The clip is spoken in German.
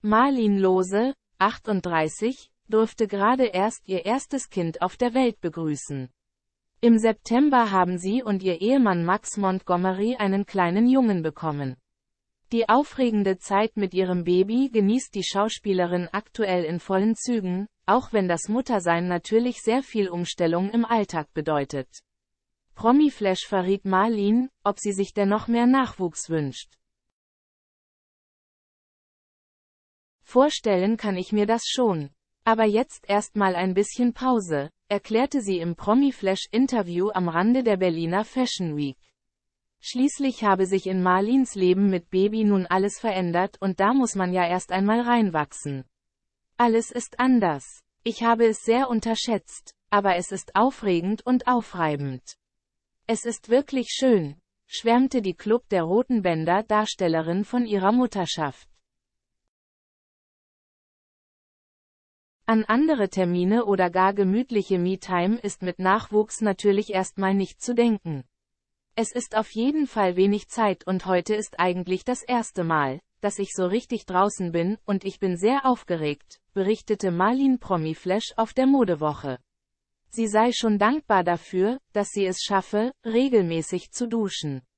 Marleen Lohse, 38, durfte gerade erst ihr erstes Kind auf der Welt begrüßen. Im September haben sie und ihr Ehemann Max Montgomery einen kleinen Jungen bekommen. Die aufregende Zeit mit ihrem Baby genießt die Schauspielerin aktuell in vollen Zügen, auch wenn das Muttersein natürlich sehr viel Umstellung im Alltag bedeutet. Promiflash verriet Marleen, ob sie sich denn noch mehr Nachwuchs wünscht. Vorstellen kann ich mir das schon. Aber jetzt erstmal ein bisschen Pause, erklärte sie im Promiflash-Interview am Rande der Berliner Fashion Week. Schließlich habe sich in Marleens Leben mit Baby nun alles verändert und da muss man ja erst einmal reinwachsen. Alles ist anders. Ich habe es sehr unterschätzt, aber es ist aufregend und aufreibend. Es ist wirklich schön, schwärmte die Club der Roten Bänder Darstellerin von ihrer Mutterschaft. An andere Termine oder gar gemütliche Me-Time ist mit Nachwuchs natürlich erstmal nicht zu denken. Es ist auf jeden Fall wenig Zeit und heute ist eigentlich das erste Mal, dass ich so richtig draußen bin und ich bin sehr aufgeregt, berichtete Marleen Promiflash auf der Modewoche. Sie sei schon dankbar dafür, dass sie es schaffe, regelmäßig zu duschen.